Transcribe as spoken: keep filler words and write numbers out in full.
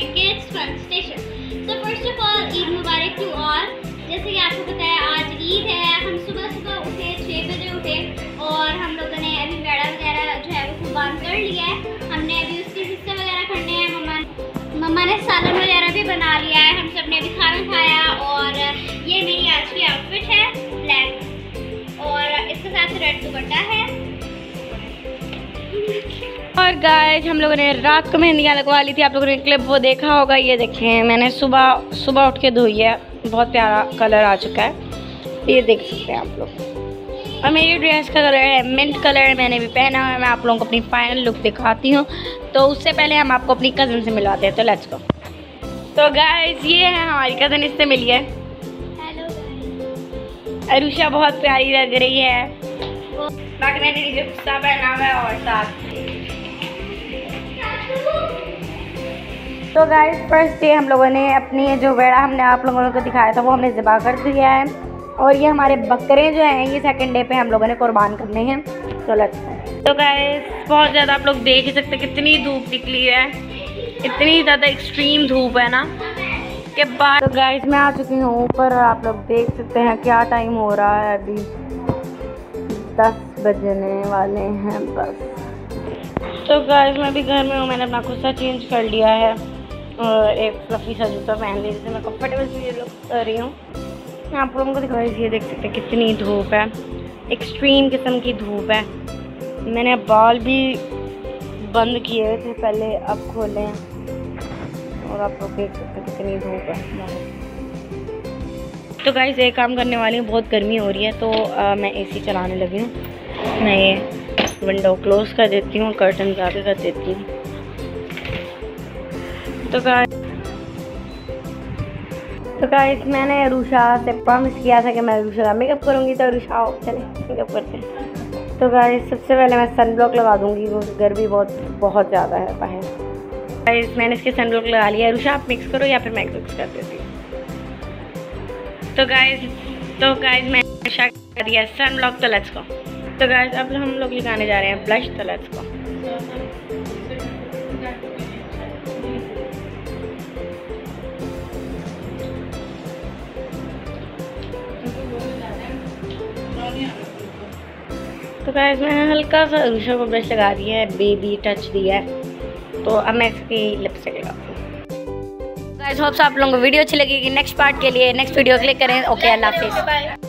हैं kids fun station. So first of all Eid Mubarak to all. जैसे कि आपको पता है आज ईद है। हम सुबह सुबह उठे, छः बजे उठे और हम लोगों ने अभी वेड़ा वगैरह जो है वो कुर्बान कर लिया है। हमने अभी उसके हिस्से वगैरह करने हैं। मम्मा मम्मा ने सालन वगैरह भी बना लिया है। हम सब ने अभी खाना खाया और ये मेरी आज की आउटफिट है ब्लैक और इसके साथ रेड दुपट्टा है। और गाइस हम लोगों ने रात को मेहंदियाँ लगवा ली थी। आप लोगों ने क्लिप वो देखा होगा। ये देखें मैंने सुबह सुबह उठ के धोई है। बहुत प्यारा कलर आ चुका है, ये देख सकते हैं आप लोग। और मेरी ड्रेस का कलर है मिंट कलर। मैंने भी पहना है। मैं आप लोगों को अपनी फाइनल लुक दिखाती हूँ। तो उससे पहले हम आपको अपनी कज़न से मिलवाते हैं। तो लेट्स गो। तो गाइस ये है हमारी कज़न, इससे मिलिए। हेलो अरुषा बहुत प्यारी लग रही है। बाकी मैंने नीचे गुस्सा पहना हुआ है और साथ तो गाइस फर्स्ट डे हम लोगों ने अपनी जो वेड़ा हमने आप लोगों को दिखाया था वो हमने ज़िबा कर दिया है। और ये हमारे बकरे जो हैं ये सेकंड डे पे हम लोगों ने कुर्बान करने हैं। तो लेट्स तो गाइस बहुत ज़्यादा आप लोग देख ही सकते कितनी धूप निकली है। इतनी ज़्यादा एक्सट्रीम धूप है ना के बाद। तो गाइस मैं आ चुकी हूँ ऊपर और आप लोग देख सकते हैं क्या टाइम हो रहा है। अभी दस बजने वाले हैं बस। तो गाइस मैं भी घर में हूँ। मैंने अपना खुद सा चेंज कर लिया है और एक फ्लफी सा जूता पहन लिया जिससे मैं कंफर्टेबल फील कर रही हूँ। मैं आप लोगों को दिखाई ये देख सकते हैं कितनी धूप है। एक्सट्रीम किस्म की धूप है। मैंने बाल भी बंद किए थे पहले, अब खोले हैं और आप लोग देख सकते हैं कितनी धूप है। तो गाइस एक काम करने वाली हूँ, बहुत गर्मी हो रही है तो आ, मैं एसी चलाने लगी हूँ। मैं ये विंडो क्लोज कर देती हूँ, कर्टन आगे कर देती हूँ। तो गाइस तो गाइस मैंने अरुषा से प्रॉमिस किया था कि मैं अरुषा का मेकअप करूँगी। तो अरुषा आओ चले मेकअप करते हैं। तो गाइस सबसे पहले मैं सन ब्लॉक लगा दूँगी, वो गर्मी बहुत बहुत ज़्यादा है बाहर। गाइस मैंने इसके सन ब्लॉक लगा लिया। अरुषा आप मिक्स करो या फिर मैं मिक्स कर देती हूँ। तो गाइस तो गाइस मैंने कर दिया सन ब्लॉक। तो लेट्स गो। तो गाइस अब हम लोग लगाने जा रहे हैं ब्लश। तो लेट्स गो। तो गाइस मैंने हल्का सा अरुषा को ब्रश लगा दिया है, बेबी टच दिया है। तो अब मैं इसकी लिपस्टिक लगाती हूँ। गाइस होप्स आप लोगों को वीडियो अच्छी लगेगी। नेक्स्ट पार्ट के लिए नेक्स्ट वीडियो क्लिक करें। ओके अल्लाह हाफिज़।